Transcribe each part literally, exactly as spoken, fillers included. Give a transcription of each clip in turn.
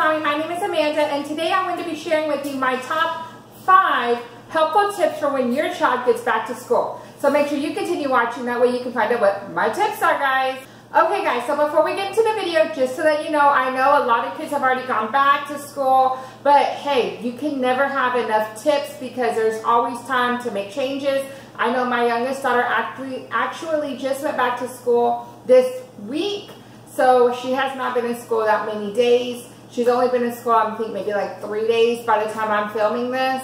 Mommy. My name is Amanda, and today I'm going to be sharing with you my top five helpful tips for when your child gets back to school. So make sure you continue watching, that way you can find out what my tips are, guys. Okay guys, so before we get into the video, just so that you know, I know a lot of kids have already gone back to school, but hey, you can never have enough tips because there's always time to make changes. I know my youngest daughter actually, actually just went back to school this week, so she has not been in school that many days. She's only been in school, I think maybe like three days by the time I'm filming this.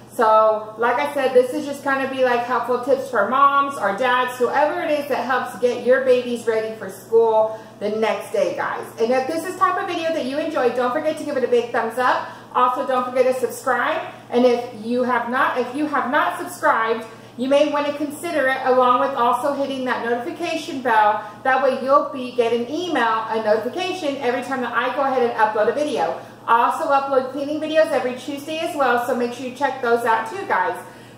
So, like I said, this is just going to be like helpful tips for moms or dads, whoever it is that helps get your babies ready for school the next day, guys. And if this is the type of video that you enjoy, don't forget to give it a big thumbs up. Also, don't forget to subscribe. And if you have not, if you have not subscribed, you may want to consider it, along with also hitting that notification bell. That way you'll be getting email, a notification every time that I go ahead and upload a video. I also upload cleaning videos every Tuesday as well, so make sure you check those out too, guys.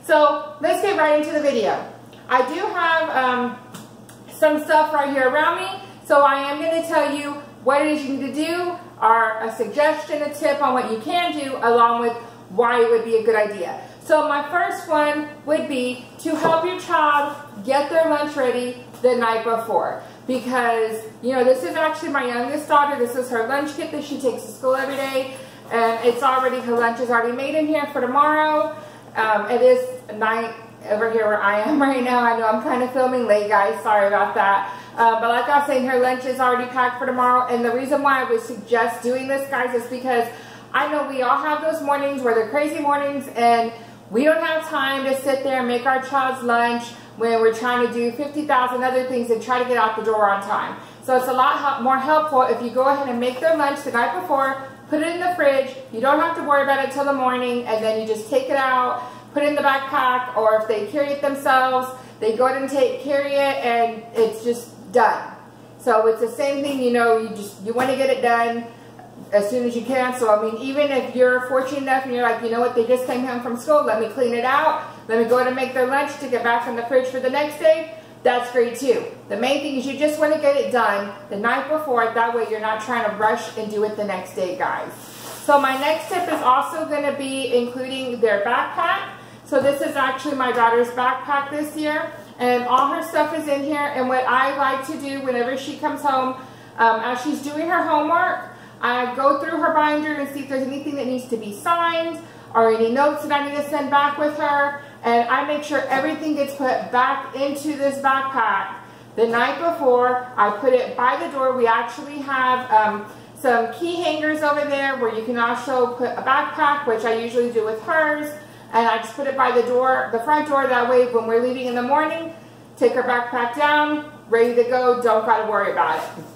So let's get right into the video. I do have um, some stuff right here around me, so I am going to tell you what it is you need to do, or a suggestion, a tip on what you can do, along with why it would be a good idea. So my first one would be to help your child get their lunch ready the night before. Because, you know, this is actually my youngest daughter. This is her lunch kit that she takes to school every day. And it's already, her lunch is already made in here for tomorrow. Um, it is night over here where I am right now. I know I'm kind of filming late, guys. Sorry about that. Uh, but like I was saying, her lunch is already packed for tomorrow. And the reason why I would suggest doing this, guys, is because I know we all have those mornings where they're crazy mornings and we don't have time to sit there and make our child's lunch when we're trying to do fifty thousand other things and try to get out the door on time. So it's a lot more helpful if you go ahead and make their lunch the night before, put it in the fridge. You don't have to worry about it till the morning, and then you just take it out, put it in the backpack, or if they carry it themselves, they go ahead and take carry it, and it's just done. So it's the same thing, you know, you just you want to get it done as soon as you can. So I mean, even if you're fortunate enough and you're like, you know what, they just came home from school, let me clean it out, let me go ahead and make their lunch to get back in the fridge for the next day, that's great too. The main thing is you just want to get it done the night before, that way you're not trying to rush and do it the next day, guys. So my next tip is also going to be including their backpack. So this is actually my daughter's backpack this year, and all her stuff is in here. And what I like to do whenever she comes home, um, as she's doing her homework, I go through her binder and see if there's anything that needs to be signed or any notes that I need to send back with her. And I make sure everything gets put back into this backpack the night before. I put it by the door. We actually have um, some key hangers over there where you can also put a backpack, which I usually do with hers. And I just put it by the door, the front door. That way when we're leaving in the morning, take her backpack down, ready to go, don't got to worry about it.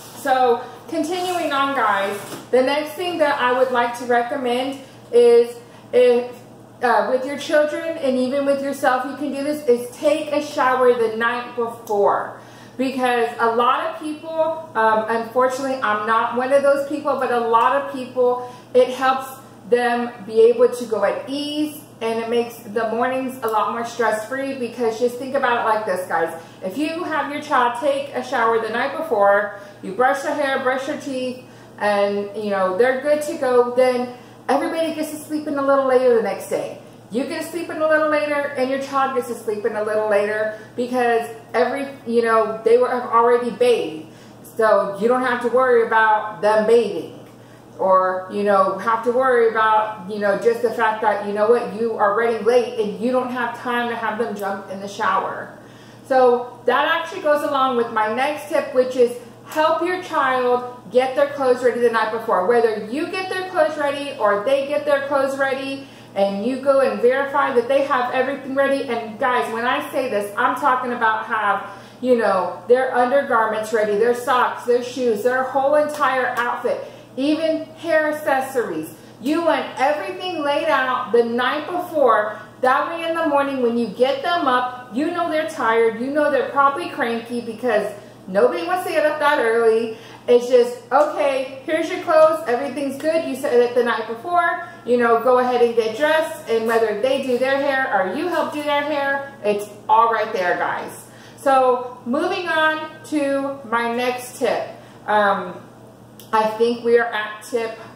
So continuing on, guys, the next thing that I would like to recommend is if uh, with your children and even with yourself, you can do this, is take a shower the night before. Because a lot of people, um, unfortunately, I'm not one of those people, but a lot of people, it helps them be able to go at ease, and it makes the mornings a lot more stress-free. Because just think about it like this, guys. If you have your child take a shower the night before, you brush their hair, brush their teeth, and you know they're good to go, then everybody gets to sleep in a little later the next day. You get to sleep in a little later, and your child gets to sleep in a little later, because every, you know, they were have already bathed. So you don't have to worry about them bathing. Or, you know, have to worry about, you know, just the fact that, you know what, you are running late and you don't have time to have them jump in the shower. So that actually goes along with my next tip, which is help your child get their clothes ready the night before. Whether you get their clothes ready or they get their clothes ready, and you go and verify that they have everything ready. And guys, when I say this, I'm talking about have, you know, their undergarments ready, their socks, their shoes, their whole entire outfit. Even hair accessories. You want everything laid out the night before. That way in the morning when you get them up, you know they're tired. You know they're probably cranky because nobody wants to get up that early. It's just, okay, here's your clothes. Everything's good. You said it the night before. You know, go ahead and get dressed. And whether they do their hair or you help do their hair, it's all right there, guys. So moving on to my next tip. Um, I think we are at tip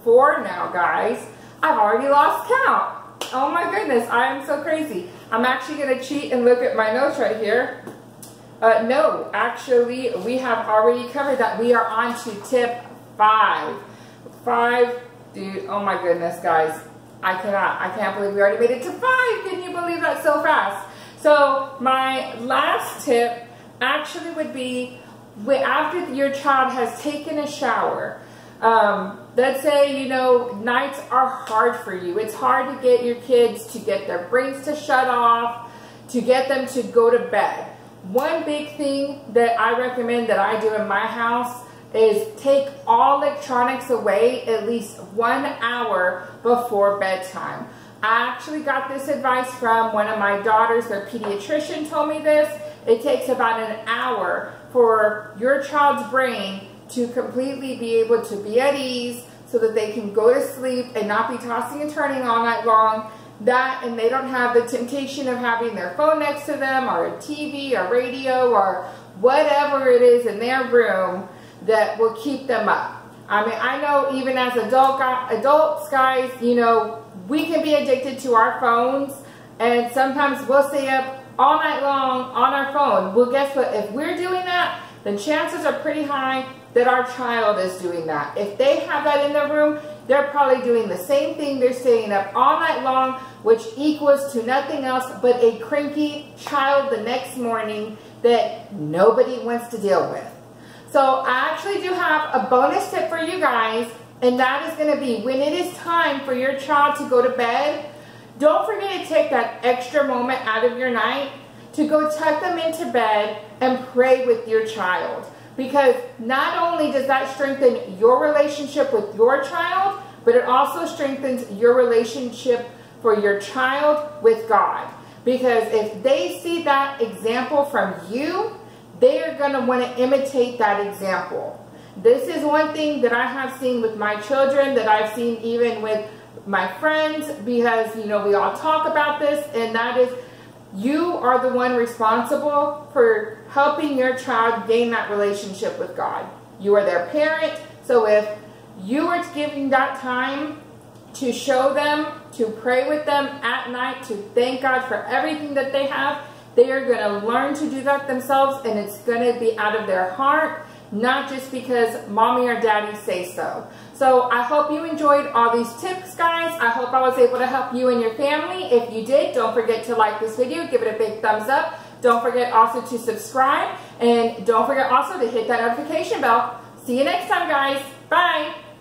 four now, guys. I've already lost count. Oh my goodness, I am so crazy. I'm actually going to cheat and look at my notes right here. Uh, no, actually, we have already covered that. We are on to tip five. Five, dude, oh my goodness, guys. I cannot, I can't believe we already made it to five. Can you believe that so fast? So my last tip actually would be after your child has taken a shower. Um, let's say, you know, nights are hard for you. It's hard to get your kids to get their brains to shut off, to get them to go to bed. One big thing that I recommend that I do in my house is take all electronics away at least one hour before bedtime. I actually got this advice from one of my daughters. Their pediatrician told me this. It takes about an hour for your child's brain to completely be able to be at ease so that they can go to sleep and not be tossing and turning all night long. That, and they don't have the temptation of having their phone next to them or a T V or radio or whatever it is in their room that will keep them up. I mean, I know even as adult adults, guys, you know, we can be addicted to our phones, and sometimes we'll stay up all night long on our phone. Well, guess what? If we're doing that, then chances are pretty high that our child is doing that. If they have that in their room, they're probably doing the same thing. They're staying up all night long, which equals to nothing else but a cranky child the next morning that nobody wants to deal with. So I actually do have a bonus tip for you guys, and that is going to be when it is time for your child to go to bed, don't forget to take that extra moment out of your night to go tuck them into bed and pray with your child. Because not only does that strengthen your relationship with your child, but it also strengthens your relationship for your child with God. Because if they see that example from you, they are going to want to imitate that example. This is one thing that I have seen with my children, that I've seen even with my friends, because, you know, we all talk about this, and that is, you are the one responsible for helping your child gain that relationship with God. You are their parent, so if you are giving that time to show them, to pray with them at night, to thank God for everything that they have, they are going to learn to do that themselves, and it's going to be out of their heart, not just because mommy or daddy say so. So I hope you enjoyed all these tips, guys. I hope I was able to help you and your family. If you did, don't forget to like this video, give it a big thumbs up. Don't forget also to subscribe, and don't forget also to hit that notification bell. See you next time, guys. Bye.